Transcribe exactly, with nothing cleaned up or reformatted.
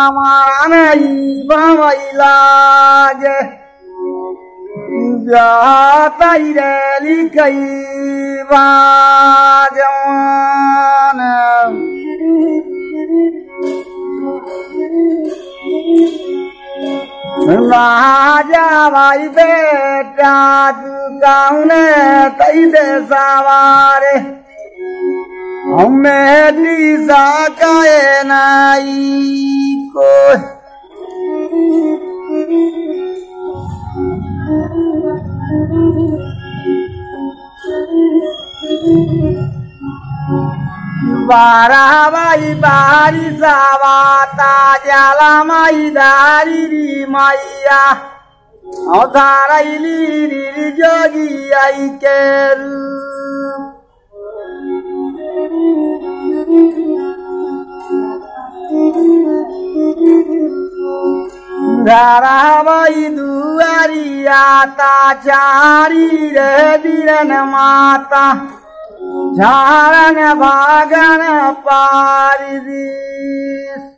मानई बमैलागे जाता रैली कई बाजवान राजा भाई बेटा गाँव कई दे सवारे हमें दिशा काए नाई को बारह बाई बारी सावाता जाला माई दारी री मैया औधारैली री जोगी आई के धाराबाई दुआरिया ता चारी रे बीरन माता झारन भागन पारी दी